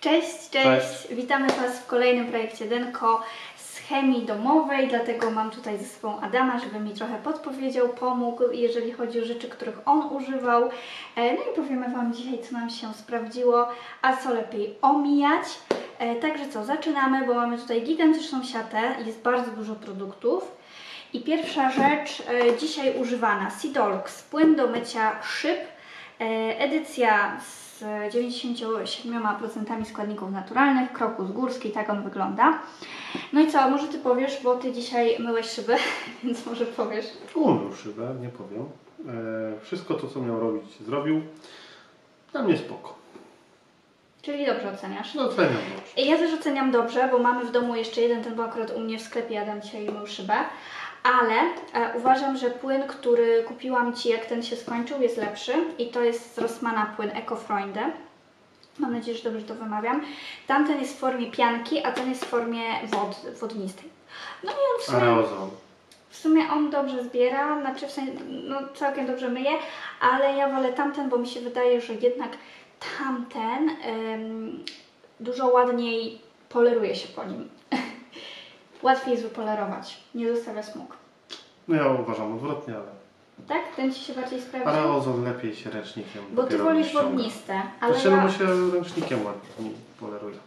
Cześć, cześć! Witamy Was w kolejnym projekcie Denko z chemii domowej, dlatego mam tutaj ze sobą Adama, żeby mi trochę podpowiedział, pomógł, jeżeli chodzi o rzeczy, których on używał. No i powiemy Wam dzisiaj, co nam się sprawdziło, a co lepiej omijać. Także co, zaczynamy, bo mamy tutaj gigantyczną siatę, jest bardzo dużo produktów. I pierwsza rzecz, dzisiaj używana, Sidolux, płyn do mycia szyb, edycja z 97% składników naturalnych, krokus górski, tak on wygląda. No i co, może Ty powiesz, bo Ty dzisiaj myłeś szyby, więc może powiesz. Umył szybę, nie powiem. Wszystko to, co miał robić, zrobił. Dla mnie spoko. Czyli dobrze oceniasz? No oceniam dobrze. Ja też oceniam dobrze, bo mamy w domu jeszcze jeden, ten był akurat u mnie w sklepie, Adam dzisiaj mył szybę. Ale uważam, że płyn, który kupiłam Ci, jak ten się skończył, jest lepszy. I to jest z Rossmana płyn Ecofreunde. Mam nadzieję, że dobrze to wymawiam. Tamten jest w formie pianki, a ten jest w formie wodnistej. No i on w sumie on dobrze zbiera, znaczy w sensie, no całkiem dobrze myje, ale ja wolę tamten, bo mi się wydaje, że jednak tamten dużo ładniej poleruje się po nim. Łatwiej jest wypolerować, nie zostawia smug. No ja uważam odwrotnie, ale... Tak? Ten Ci się bardziej sprawdzi? Aerozol lepiej się ręcznikiem Bo Ty wolisz wodniste, ale znaczy, no bo się ręcznikiem ładnie poleruje.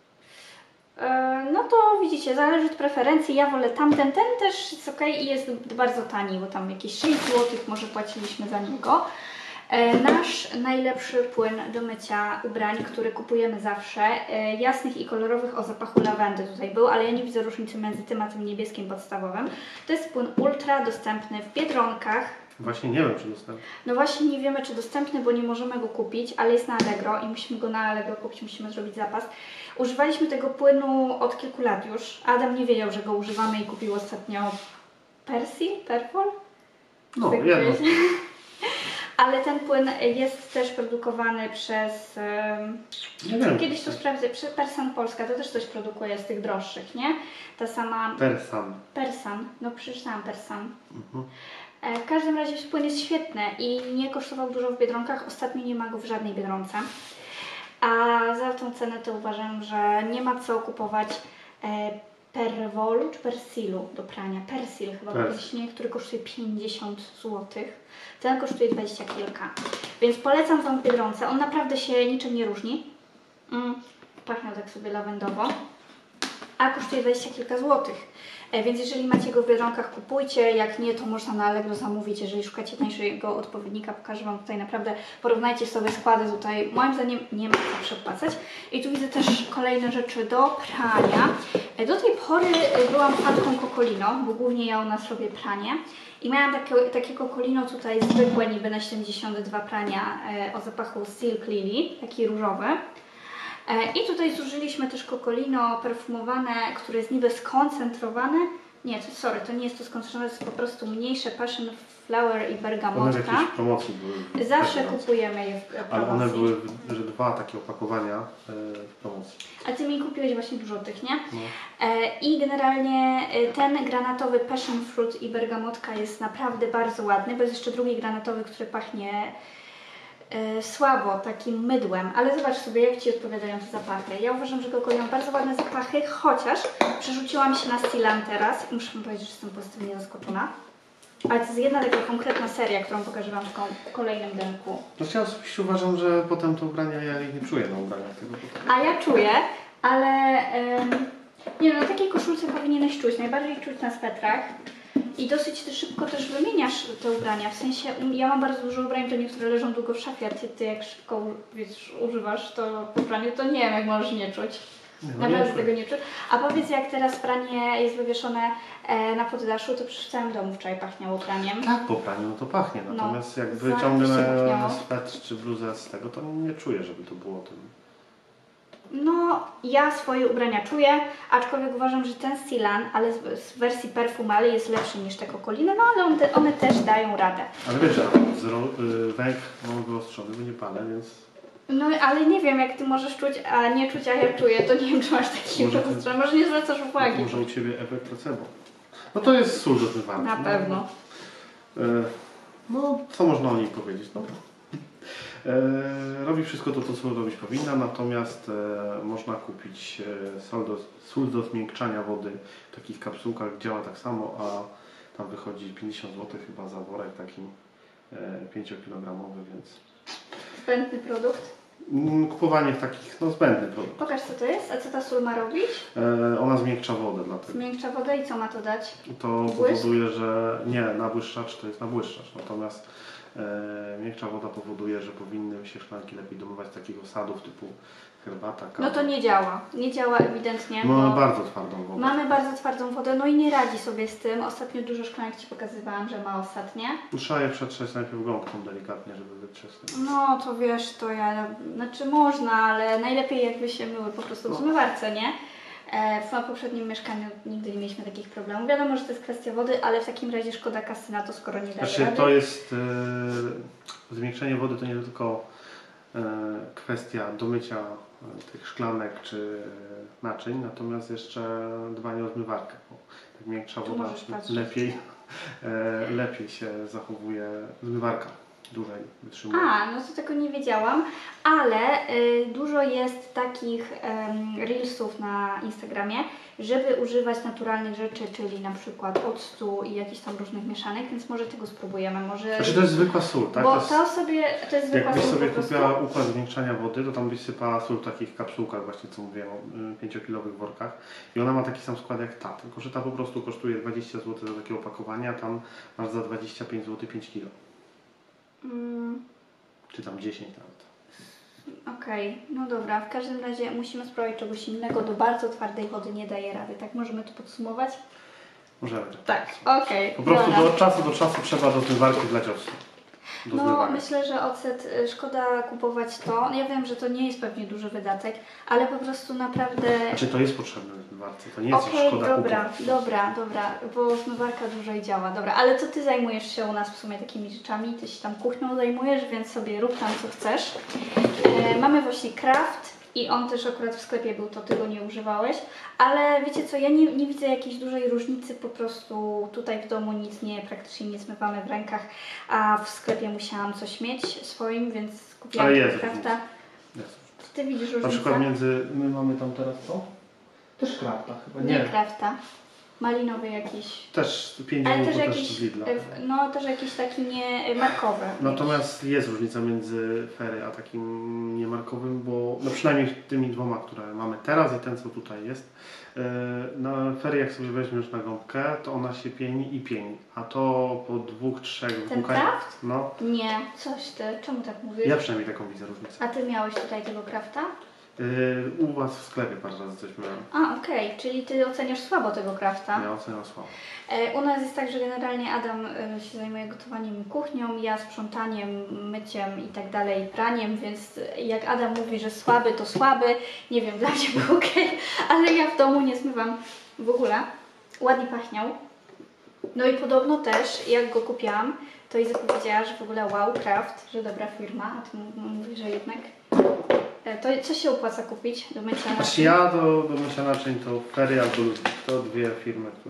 No to widzicie, zależy od preferencji. Ja wolę tamten, ten też jest ok i jest bardzo tani, bo tam jakieś 6 zł może płaciliśmy za niego. Nasz najlepszy płyn do mycia ubrań, który kupujemy zawsze, jasnych i kolorowych o zapachu lawendy tutaj był, ale ja nie widzę różnicy między tym a tym niebieskim podstawowym. To jest płyn ultra dostępny w Biedronkach. Właśnie nie wiem, czy dostępny. No właśnie nie wiemy, czy dostępny, bo nie możemy go kupić, ale jest na Allegro i musimy go na Allegro kupić, musimy zrobić zapas. Używaliśmy tego płynu od kilku lat już. Adam nie wiedział, że go używamy i kupił ostatnio Persil? No, jedno. Ale ten płyn jest też produkowany przez... Nie wiem. Kiedyś to sprawdzę, przez Persan Polska, to też coś produkuje z tych droższych, nie? Ta sama... Persan, no przeczytałam Persan. W każdym razie płyn jest świetny i nie kosztował dużo w Biedronkach, ostatnio nie ma go w żadnej Biedronce. A za tą cenę to uważam, że nie ma co kupować Perwolu czy Persilu do prania. Persil chyba właśnie, który kosztuje 50 zł. Ten kosztuje 20 kilka. Więc polecam Wam w Biedronce. On naprawdę się niczym nie różni. Pachnie tak sobie lawendowo. A kosztuje 20 kilka złotych. Więc jeżeli macie go w Biedronkach, kupujcie. Jak nie, to można na Allegro zamówić. Jeżeli szukacie tańszego odpowiednika, pokażę Wam tutaj naprawdę. Porównajcie sobie składy tutaj. Moim zdaniem nie ma co przepłacać. I tu widzę też kolejne rzeczy do prania. Do tej pory byłam fanką Cocolino, bo głównie ja u nas robię pranie. I miałam takie Cocolino tutaj zwykłe, niby na 72 prania o zapachu Silk Lily, taki różowy. I tutaj zużyliśmy też Cocolino perfumowane, które jest niby skoncentrowane. Nie, to nie jest to skoncentrowane, to jest po prostu mniejsze Passion Flower i bergamotka. One w jakiejś promocji były. Zawsze kupujemy je w promocji. Ale one były, że 2 takie opakowania w promocji. A Ty mi kupiłeś właśnie dużo tych, nie? No. I generalnie ten granatowy Passion Fruit i bergamotka jest naprawdę bardzo ładny, bo jest jeszcze drugi granatowy, który pachnie słabo, takim mydłem, ale zobacz sobie, jak Ci odpowiadają te zapachy. Ja uważam, że Cocolino ma bardzo ładne zapachy, chociaż przerzuciłam się na Stilan teraz i muszę Wam powiedzieć, że jestem pozytywnie zaskoczona. Ale to jest jedna taka konkretna seria, którą pokażę Wam w kolejnym denku. No ja osobiście uważam, że potem te ubrania ja ich nie czuję na ubraniach tego. A ja czuję, ale nie no, na takiej koszulce powinieneś czuć, najbardziej czuć na swetrach. I dosyć szybko też wymieniasz te ubrania, w sensie ja mam bardzo dużo ubrań, to niektóre leżą długo w szafie, a ty jak szybko używasz to po praniu, to nie wiem, jak możesz nie czuć. Naprawdę tego nie czuć. A powiedz, jak teraz pranie jest wywieszone na poddaszu, to przy całym domu wczoraj pachniało praniem. Tak, po praniu no to pachnie, natomiast jak wyciągnę swetr czy bluzę z tego, to nie czuję, żeby to było tym. No, ja swoje ubrania czuję, aczkolwiek uważam, że ten Stilan, ale z wersji Perfumali jest lepszy niż te Cocolino, no ale one też dają radę. Ale wiesz, węch mam wyostrzony, bo nie palę, więc... No, ale nie wiem, jak Ty możesz czuć, a nie czuć, a ja czuję, to nie wiem, czy masz taki wyostrzony, może nie zwracasz uwagi. Może u Ciebie efekt placebo. No to jest sól do zmywarki. Na pewno. No, co można o niej powiedzieć? No. Robi wszystko to, co robić powinna, natomiast można kupić sól do zmiękczania wody w takich kapsułkach, działa tak samo, a tam wychodzi 50 zł chyba za worek taki 5-kilogramowy, więc... Zbędny produkt? Kupowanie w takich, zbędny produkt. Pokaż, co to jest, a co ta sól ma robić? Ona zmiękcza wodę dlatego. Zmiękcza wodę i co ma to dać? To powoduje, że nie, nabłyszczacz to jest nabłyszczacz, natomiast miękcza woda powoduje, że powinny się szklanki lepiej domywać takich osadów typu herbata, kawa. No to nie działa. Nie działa ewidentnie. Mamy bardzo twardą wodę. Mamy bardzo twardą wodę, no i nie radzi sobie z tym. Ostatnio dużo szklanek Ci pokazywałam, że ma osad, nie? Trzeba je przetrzeć najpierw gąbką delikatnie, żeby wytrzeć. No to wiesz, to ja, znaczy można, ale najlepiej jakby się myły po prostu w zmywarce, nie? W poprzednim mieszkaniu nigdy nie mieliśmy takich problemów. Wiadomo, że to jest kwestia wody, ale w takim razie szkoda kasy na to, skoro nie daje rady. To jest zmiękczenie wody to nie tylko kwestia do mycia tych szklanek czy naczyń, natomiast jeszcze dbanie o zmywarkę, bo tak miększa woda lepiej się zachowuje zmywarka. Dłużej wytrzymuje. No to tego nie wiedziałam, ale dużo jest takich reelsów na Instagramie, żeby używać naturalnych rzeczy, czyli na przykład octu i jakichś tam różnych mieszanek, więc może tego spróbujemy. Znaczy to jest zwykła sól, tak? Bo to jest zwykła jakbyś sól. sobie kupiła układ zwiększania wody, to tam byś sypała sól w takich kapsułkach, właśnie co mówiłem, o 5-kilowych workach i ona ma taki sam skład jak ta, tylko że ta po prostu kosztuje 20 zł za takie opakowanie, a tam masz za 25 zł 5 kg. Czy tam 10 nawet. Okej, no dobra, w każdym razie musimy spróbować czegoś innego, do bardzo twardej wody nie daje rady, tak możemy to podsumować? Możemy. Tak, okej. Po prostu do czasu trzeba do zmywarki wlać octu. Myślę, że ocet, szkoda kupować to. Ja wiem, że to nie jest pewnie duży wydatek, ale po prostu naprawdę... Znaczy to jest potrzebne w zmywarce, to nie jest szkoda kupować. Dobra, bo zmywarka dłużej działa. Dobra, ale to Ty zajmujesz się u nas w sumie takimi rzeczami, Ty się tam kuchnią zajmujesz, więc sobie rób tam co chcesz. Mamy właśnie Kraft i on też akurat w sklepie był, to Ty go nie używałeś, ale wiecie co, ja nie widzę jakiejś dużej różnicy, po prostu tutaj w domu praktycznie nie zmywamy w rękach, a w sklepie musiałam coś mieć swoim, więc kupiłam Krafta. Ty widzisz różnicę? Na przykład my mamy tam teraz co? Też Krafta chyba, nie Krafta. Malinowy jakiś. Też 5 zł, też z Lidla. No też jakiś taki niemarkowy. Natomiast jest różnica między Fery a takim niemarkowym, bo przynajmniej tymi dwoma, które mamy teraz i ten co tutaj jest. Na Fery jak sobie weźmiesz na gąbkę, to ona się pieni i pieni. A to po 2-3 Ten Kraft? No. Nie, coś ty. Czemu tak mówisz? Ja przynajmniej taką widzę różnicę. A Ty miałeś tutaj tego Krafta? U Was w sklepie parę razy coś miałem. Okej, czyli Ty oceniasz słabo tego Krafta? Ja oceniam słabo. U nas jest tak, że generalnie Adam się zajmuje gotowaniem i kuchnią, ja sprzątaniem, myciem i tak dalej, praniem, więc jak Adam mówi, że słaby, to słaby. Nie wiem, dla mnie był okej, ale ja w domu nie zmywam w ogóle. Ładnie pachniał. No i podobno też, jak go kupiłam, to Iza powiedziała, że w ogóle wow, Kraft, że dobra firma, a Ty mówisz, że jednak... To co się opłaca kupić do mycia naczyń? Ja do mycia naczyń to Fery albo Ludwik. To dwie firmy, które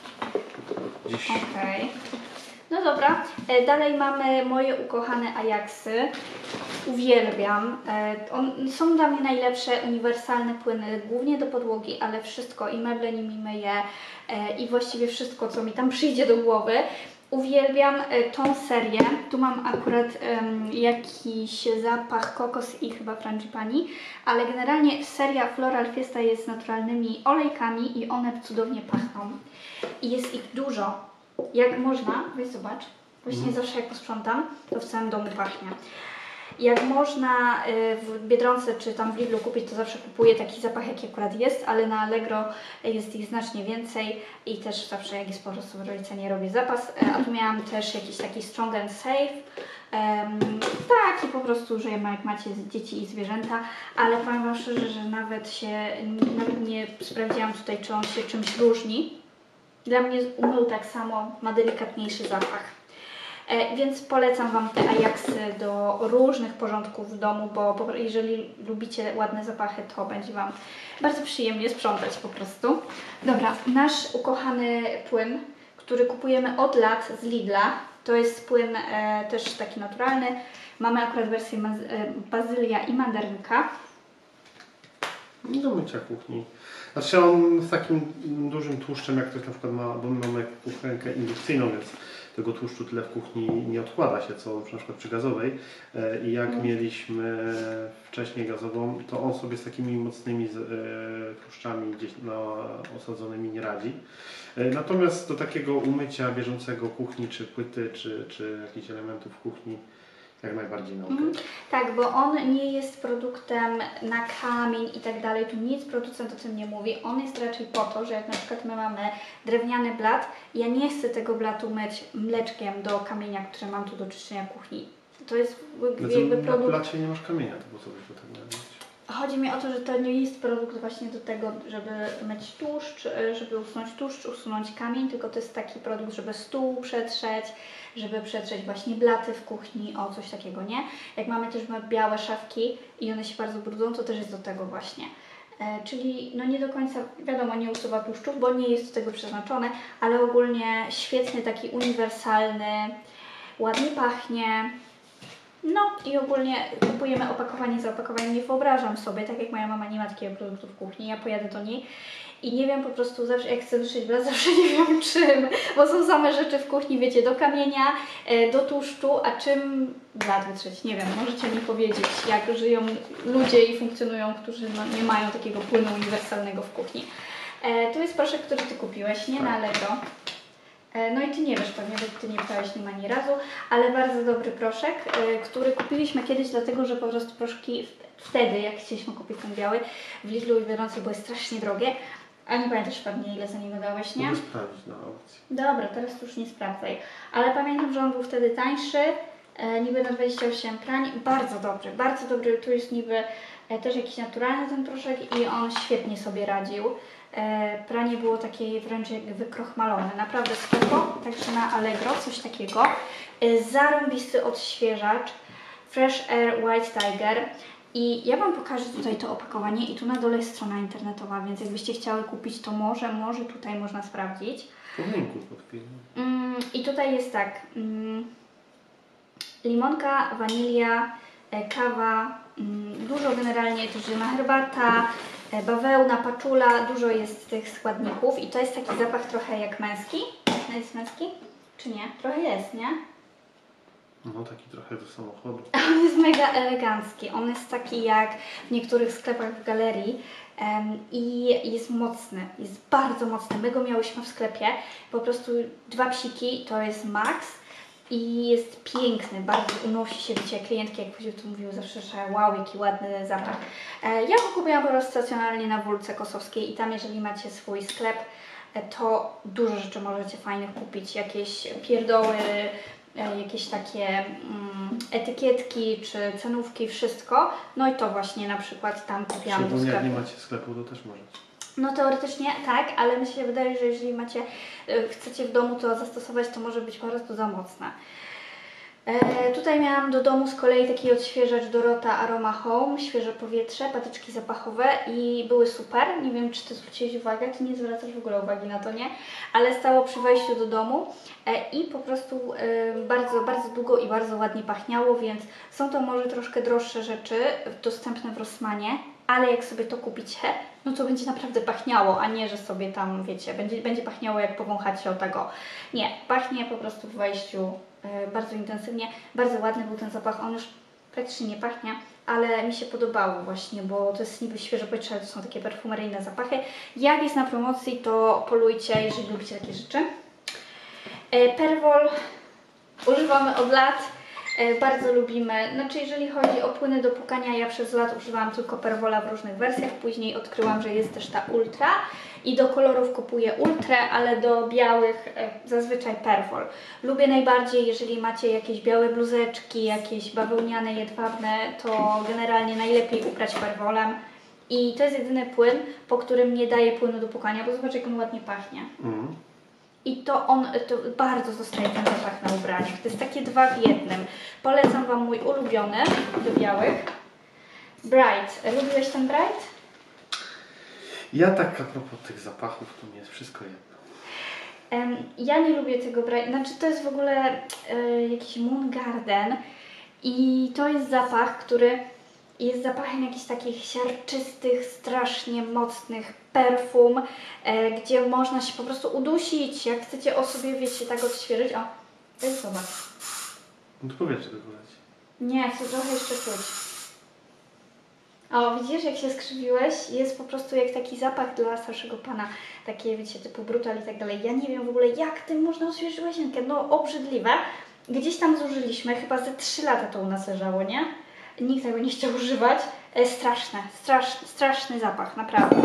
dziś... Okej. No dobra. Dalej mamy moje ukochane Ajaxy. Uwielbiam. Są dla mnie najlepsze, uniwersalne płyny, głównie do podłogi, ale wszystko i meble nimi myję i właściwie wszystko, co mi tam przyjdzie do głowy. Uwielbiam tą serię. Tu mam akurat jakiś zapach kokos i chyba frangipani, ale generalnie seria Floral Fiesta jest z naturalnymi olejkami i one cudownie pachną. I jest ich dużo. Jak można, weź zobacz, właśnie zawsze jak posprzątam, to w całym domu pachnie. Jak można w Biedronce czy tam w Lidlu kupić, to zawsze kupuję taki zapach, jaki akurat jest, ale na Allegro jest ich znacznie więcej i też zawsze jak jest po prostu w rodzice nie robię zapas. A tu miałam też jakiś taki Strong and Safe, taki po prostu, że jak macie dzieci i zwierzęta, ale powiem Wam szczerze, że nawet nie sprawdziłam tutaj, czy on się czymś różni. Dla mnie umył tak samo, ma delikatniejszy zapach. Więc polecam Wam te Ajaxy do różnych porządków w domu, bo jeżeli lubicie ładne zapachy, to będzie Wam bardzo przyjemnie sprzątać po prostu. Dobra, nasz ukochany płyn, który kupujemy od lat z Lidla, to jest płyn też taki naturalny, Mamy akurat wersję bazylia i mandarynka. Do mycia kuchni. Znaczy on z takim dużym tłuszczem, jak ktoś na przykład ma, bo my mamy kuchenkę indukcyjną, więc tego tłuszczu tyle w kuchni nie odkłada się, co na przykład przy gazowej. I jak mieliśmy wcześniej gazową, to on sobie z takimi mocnymi tłuszczami gdzieś osadzonymi nie radzi. Natomiast do takiego umycia bieżącego kuchni, czy płyty, czy jakichś elementów kuchni, jak najbardziej na Tak, bo on nie jest produktem na kamień i tak dalej, tu nic producent o tym nie mówi. On jest raczej po to, że jak na przykład my mamy drewniany blat, ja nie chcę tego blatu myć mleczkiem do kamienia, które mam tu do czyszczenia kuchni. To jest jakby produkt... Na blacie nie masz kamienia, to po co byś go tak miał mieć? Chodzi mi o to, że to nie jest produkt właśnie do tego, żeby myć tłuszcz, żeby usunąć tłuszcz, usunąć kamień, tylko to jest taki produkt, żeby stół przetrzeć, żeby przetrzeć właśnie blaty w kuchni, o coś takiego, nie? Jak mamy też białe szafki i one się bardzo brudzą, to też jest do tego właśnie. Czyli no nie do końca, wiadomo, nie usuwa tłuszczów, bo nie jest do tego przeznaczone, ale ogólnie świetny, taki uniwersalny, ładnie pachnie. No i ogólnie kupujemy opakowanie za opakowaniem. Nie wyobrażam sobie, tak jak moja mama nie ma takiego produktu w kuchni, ja pojadę do niej i nie wiem po prostu, zawsze jak chcę wytrzeć blat, zawsze nie wiem czym, bo są same rzeczy w kuchni, wiecie, do kamienia, do tłuszczu, a czym blat wytrzeć? Nie wiem, możecie mi powiedzieć, jak żyją ludzie i funkcjonują, którzy nie mają takiego płynu uniwersalnego w kuchni. Tu jest proszek, który Ty kupiłeś, nie? Na Allegro. No i Ty nie wiesz pewnie, bo Ty nie brałeś nim ani razu, ale bardzo dobry proszek, który kupiliśmy kiedyś, dlatego że po prostu proszki wtedy, jak chcieliśmy kupić ten biały, w Lidlu i Biedronce były strasznie drogie, a nie pamiętasz pewnie, ile za niego dałeś, nie? Mogę sprawdzić na aukcji. Dobra, teraz już nie sprawdzaj, ale pamiętam, że on był wtedy tańszy, niby na 28 prań, bardzo dobry, tu jest niby też jakiś naturalny ten proszek i on świetnie sobie radził. Pranie było takie wręcz jak wykrochmalone, naprawdę spoko, także na Allegro coś takiego. Zarąbisty odświeżacz Fresh Air White Tiger i ja Wam pokażę tutaj to opakowanie i tu na dole jest strona internetowa, więc jakbyście chciały kupić, to może tutaj można sprawdzić. W linku pod filmem. I tutaj jest tak, limonka, wanilia, kawa, dużo generalnie też zielona herbata, bawełna, paczula, dużo jest tych składników i to jest taki zapach trochę jak męski. No jest męski? Czy nie? Trochę jest, nie? No taki trochę do samochodu. On jest mega elegancki, on jest taki jak w niektórych sklepach w galerii i jest mocny, jest bardzo mocny. My go miałyśmy w sklepie, po prostu 2 psiki to jest max. I jest piękny, bardzo unosi się, wiecie, klientki jak później to mówiły zawsze, że wow, jaki ładny zapach. Ja go kupiłam po prostu stacjonarnie na Wólce Kosowskiej i tam jeżeli macie swój sklep, to dużo rzeczy możecie fajnych kupić, jakieś pierdoły, jakieś takie etykietki czy cenówki, wszystko. No i to właśnie na przykład tam kupiłam do sklepu. Jak nie macie sklepu, to też możecie. No teoretycznie tak, ale mi się wydaje, że jeżeli chcecie w domu to zastosować, to może być po prostu za mocne. Tutaj miałam do domu z kolei taki odświeżacz Dorota Aroma Home, świeże powietrze, patyczki zapachowe i były super. Nie wiem, czy Ty zwróciłeś uwagę, Ty nie zwracasz w ogóle uwagi na to, nie? Ale stało przy wejściu do domu i po prostu bardzo długo i bardzo ładnie pachniało, więc są to może troszkę droższe rzeczy dostępne w Rossmanie, ale jak sobie to kupicie, no to będzie naprawdę pachniało, a nie, że sobie tam, wiecie, będzie pachniało jak powąchacie o tego. Nie, pachnie po prostu w wejściu bardzo intensywnie, bardzo ładny był ten zapach, on już praktycznie nie pachnie, ale mi się podobało właśnie, bo to jest niby świeże powietrze, ale to są takie perfumeryjne zapachy. Jak jest na promocji, to polujcie, jeżeli lubicie takie rzeczy. Perwoll używamy od lat. Bardzo lubimy, znaczy jeżeli chodzi o płyny do płukania, ja przez lat używałam tylko Perwola w różnych wersjach, później odkryłam, że jest też ta Ultra i do kolorów kupuję Ultrę, ale do białych zazwyczaj Perwoll. Lubię najbardziej, jeżeli macie jakieś białe bluzeczki, jakieś bawełniane, jedwabne, to generalnie najlepiej uprać Perwolem i to jest jedyny płyn, po którym nie daje płynu do płukania, bo zobacz jak on ładnie pachnie. I to bardzo zostaje ten zapach na ubraniach. To jest takie 2 w 1. Polecam Wam mój ulubiony do białych. Bright. Lubiłeś ten Bright? Ja tak a propos tych zapachów, to mi jest wszystko jedno. Ja nie lubię tego Bright. Znaczy to jest w ogóle jakiś Moon Garden I to jest zapach, który jest zapachem jakichś takich siarczystych, strasznie mocnych perfum, gdzie można się po prostu udusić, jak chcecie o sobie, wiecie, tak odświeżyć. O, zobacz. No to powietrze tylko leci. Nie, chcę trochę jeszcze czuć. O, widzisz, jak się skrzywiłeś? Jest po prostu jak taki zapach dla starszego pana. Takie, wiecie, typu brutal i tak dalej. Ja nie wiem w ogóle, jak tym można odświeżyć łazienkę. No, obrzydliwe. Gdzieś tam zużyliśmy, chyba ze 3 lata to u nas leżało, nie? Nikt tego nie chciał używać. Straszny zapach, naprawdę.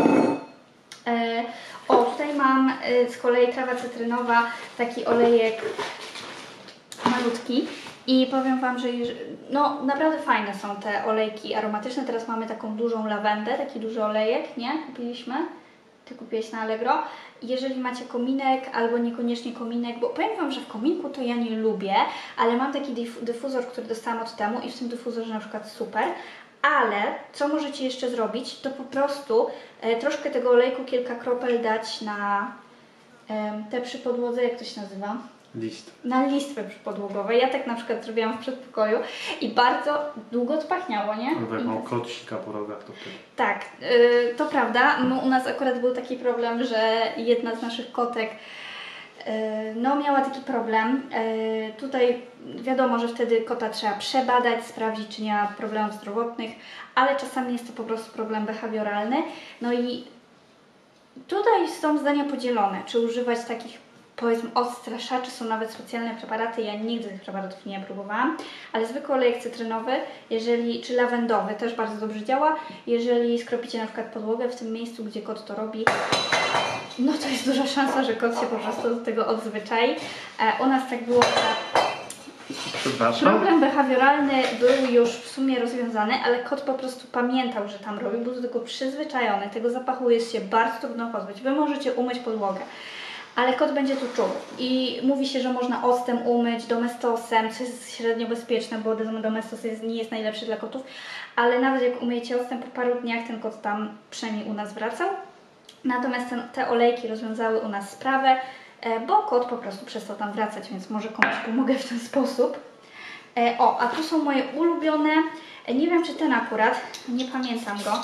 O, tutaj mam z kolei trawa cytrynowa, taki olejek malutki. I powiem Wam, że no, naprawdę fajne są te olejki aromatyczne. Teraz mamy taką dużą lawendę, taki duży olejek, nie? Kupiliśmy. Ty kupiłeś na Allegro. Jeżeli macie kominek albo niekoniecznie kominek, bo powiem Wam, że w kominku to ja nie lubię, ale mam taki dyfuzor, który dostałam od temu i w tym dyfuzorze na przykład super. Ale co możecie jeszcze zrobić, to po prostu troszkę tego olejku, kilka kropel dać na te przy podłodze, jak to się nazywa? Na listwy przypodłogowe. Ja tak na przykład zrobiłam w przedpokoju i bardzo długo odpachniało, nie? Albo jak mam kot sika po rogach, to wtedy. Tak, to prawda. U nas akurat był taki problem, że jedna z naszych kotek no, miała taki problem. Tutaj wiadomo, że wtedy kota trzeba przebadać, sprawdzić, czy nie ma problemów zdrowotnych, ale czasami jest to po prostu problem behawioralny. No i tutaj są zdania podzielone, czy używać takich, powiedzmy, odstraszaczy, są nawet specjalne preparaty, ja nigdy tych preparatów nie próbowałam, ale zwykły olejek cytrynowy, czy lawendowy też bardzo dobrze działa. Jeżeli skropicie na przykład podłogę w tym miejscu, gdzie kot to robi, no to jest duża szansa, że kot się po prostu do tego odzwyczai. U nas tak było, że problem behawioralny był już w sumie rozwiązany, ale kot po prostu pamiętał, że tam robi, był do tego przyzwyczajony, tego zapachu jest się bardzo trudno pozbyć. Wy możecie umyć podłogę, ale kot będzie tu czuł i mówi się, że można octem umyć, domestosem, co jest średnio bezpieczne, bo domestos nie jest najlepszy dla kotów, ale nawet jak umyjecie octem, po paru dniach ten kot tam przynajmniej u nas wracał. Natomiast te olejki rozwiązały u nas sprawę, bo kot po prostu przestał tam wracać, więc może komuś pomogę w ten sposób. O, a tu są moje ulubione, nie wiem czy ten akurat, nie pamiętam go.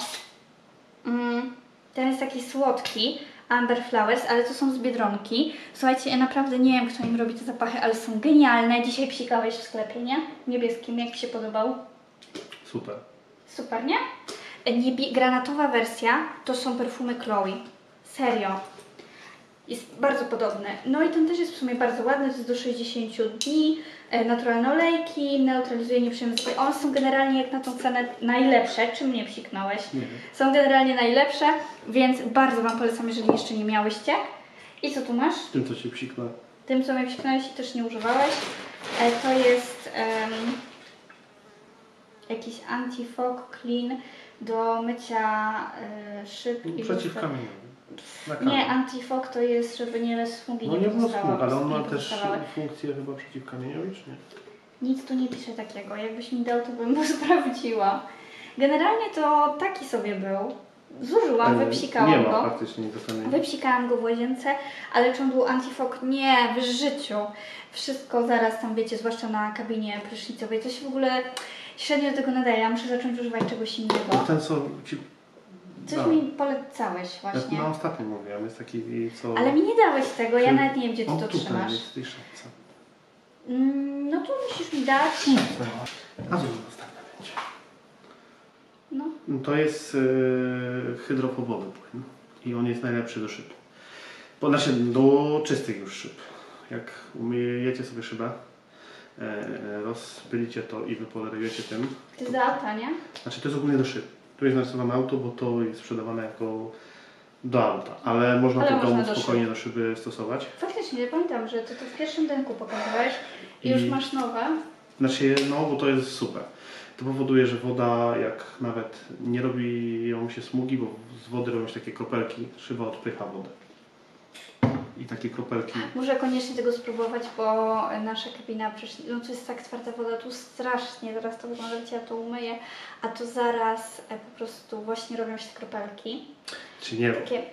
Ten jest taki słodki, Amber Flowers, ale to są z Biedronki. Słuchajcie, ja naprawdę nie wiem, kto im robi te zapachy, ale są genialne. Dzisiaj psikałeś w sklepie, nie? Niebieskim, jak Ci się podobał? Super. Super, nie? Granatowa wersja to są perfumy Chloe. Serio. Jest bardzo podobny. No i ten też jest w sumie bardzo ładny, to jest do 60 dni. Naturalne olejki, neutralizuje nieprzyjemne zapachy. One są generalnie jak na tą cenę najlepsze. Czym mnie psiknąłeś? Nie. Są generalnie najlepsze, więc bardzo Wam polecam, jeżeli jeszcze nie miałyście. I co tu masz? Tym, co Cię psiknę. Tym, co mnie psiknąłeś i też nie używałeś. To jest jakiś anti-fog clean do mycia szyb i przeciwkamieniowy. Nie, anti-fog to jest, żeby nie smugi nie było smug, ale on ma też pozostawały. funkcję chyba przeciwkamieniową, czy nie? Nic tu nie pisze takiego. Jakbyś mi dał, to bym mu sprawdziła. Generalnie to taki sobie był. Zużyłam, wypsikałam nie ma go. praktycznie do kamienia. Wypsikałam go w łazience, ale czy on był anti-fog? Nie, w życiu. Wszystko zaraz tam, wiecie, zwłaszcza na kabinie prysznicowej. To się w ogóle średnio do tego nadaje. Ja muszę zacząć używać czegoś innego. Ten, co Ci... Coś mi polecałeś właśnie. Ja na ostatnim mówiłem, jest taki, co... Ale mi nie dałeś tego, ja nawet nie wiem, gdzie Ty to tutaj trzymasz. jest w tej szafce. No to musisz mi dać. A co to ostatnio będzie? No. To jest hydrofobowy płyn i on jest najlepszy do szyb. Znaczy do czystych już szyb. Jak umyjecie sobie szybę, rozpylicie to i wypolerujecie tym. To jest do auta, nie? Znaczy to jest ogólnie do szyb. Tu jest narysowane auto, bo to jest sprzedawane jako do auta, ale można to w domu spokojnie do szyby stosować. Faktycznie, ja pamiętam, że Ty to w pierwszym dęku pokazywałeś i już masz nowe. Znaczy, no bo to jest super. To powoduje, że woda, jak nawet nie robią się smugi, bo z wody robią się takie kropelki, szyba odpycha wodę. I takie kropelki. Muszę koniecznie tego spróbować, bo nasza kabina no to jest tak twarda woda, tu strasznie, zaraz to wygląda, ja to umyję, a to zaraz po prostu właśnie robią się te kropelki. Czy nie? Takie...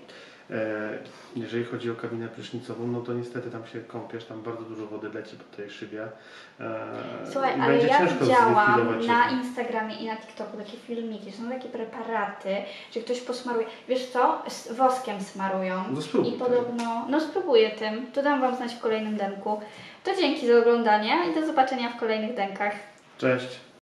Jeżeli chodzi o kabinę prysznicową, no to niestety tam się kąpiesz, tam bardzo dużo wody leci po tej szybie. Słuchaj, i ale będzie ja ciężko widziałam zlikwidować na je. Instagramie i na TikToku takie filmiki, są takie preparaty, że ktoś posmaruje, wiesz co, z woskiem smarują No spróbuj i podobno, no spróbuję tym, to dam Wam znać w kolejnym denku. To dzięki za oglądanie i do zobaczenia w kolejnych denkach. Cześć!